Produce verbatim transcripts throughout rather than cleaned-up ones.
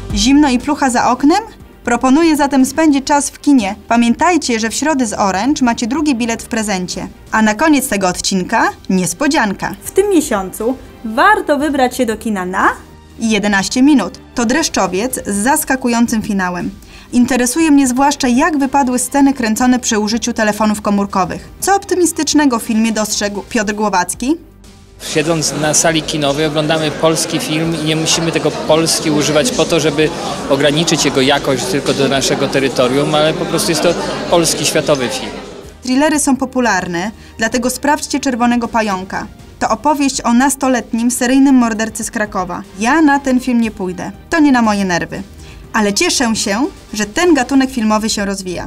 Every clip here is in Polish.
Zimno i plucha za oknem? Proponuję zatem spędzić czas w kinie. Pamiętajcie, że w środę z Orange macie drugi bilet w prezencie. A na koniec tego odcinka niespodzianka. W tym miesiącu warto wybrać się do kina na jedenaście minut. To Dreszczowiec z zaskakującym finałem. Interesuje mnie zwłaszcza, jak wypadły sceny kręcone przy użyciu telefonów komórkowych. Co optymistycznego w filmie dostrzegł Piotr Głowacki? Siedząc na sali kinowej oglądamy polski film i nie musimy tego Polski używać po to, żeby ograniczyć jego jakość tylko do naszego terytorium, ale po prostu jest to polski, światowy film. Thrillery są popularne, dlatego sprawdźcie Czerwonego Pająka. To opowieść o nastoletnim seryjnym mordercy z Krakowa. Ja na ten film nie pójdę. To nie na moje nerwy. Ale cieszę się, że ten gatunek filmowy się rozwija.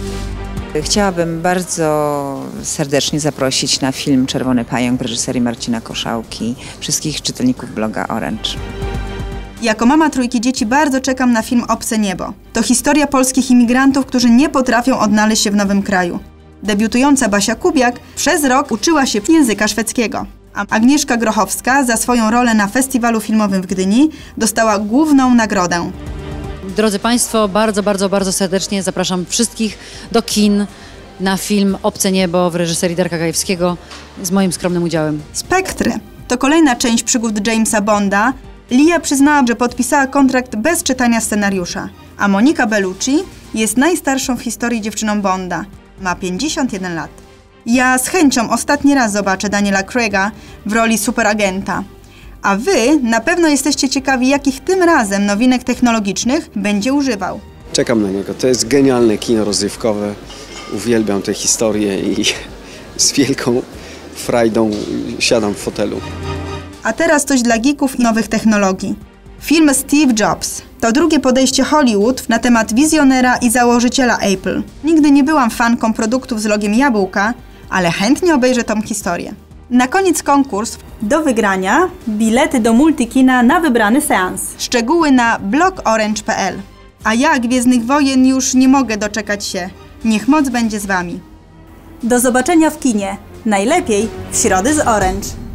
Chciałabym bardzo serdecznie zaprosić na film Czerwony Pająk w reżyserii Marcina Koszałki wszystkich czytelników bloga Orange. Jako mama trójki dzieci bardzo czekam na film Obce Niebo. To historia polskich imigrantów, którzy nie potrafią odnaleźć się w nowym kraju. Debiutująca Basia Kubiak przez rok uczyła się języka szwedzkiego. A Agnieszka Grochowska za swoją rolę na festiwalu filmowym w Gdyni dostała główną nagrodę. Drodzy Państwo, bardzo, bardzo, bardzo serdecznie zapraszam wszystkich do kin na film Obce Niebo w reżyserii Darka Gajewskiego z moim skromnym udziałem. Spektry to kolejna część przygód Jamesa Bonda. Lia przyznała, że podpisała kontrakt bez czytania scenariusza, a Monica Bellucci jest najstarszą w historii dziewczyną Bonda. Ma pięćdziesiąt jeden lat. Ja z chęcią ostatni raz zobaczę Daniela Craiga w roli superagenta. A wy na pewno jesteście ciekawi, jakich tym razem nowinek technologicznych będzie używał. Czekam na niego. To jest genialne kino rozrywkowe. Uwielbiam te historie i z wielką frajdą siadam w fotelu. A teraz coś dla geeków i nowych technologii. Film Steve Jobs to drugie podejście Hollywood na temat wizjonera i założyciela Apple. Nigdy nie byłam fanką produktów z logiem jabłka, ale chętnie obejrzę tą historię. Na koniec konkurs. do wygrania bilety do multikina na wybrany seans. Szczegóły na blog orange kropka p l. A ja Gwiezdnych Wojen już nie mogę doczekać się. Niech moc będzie z wami. Do zobaczenia w kinie. Najlepiej w środę z Orange.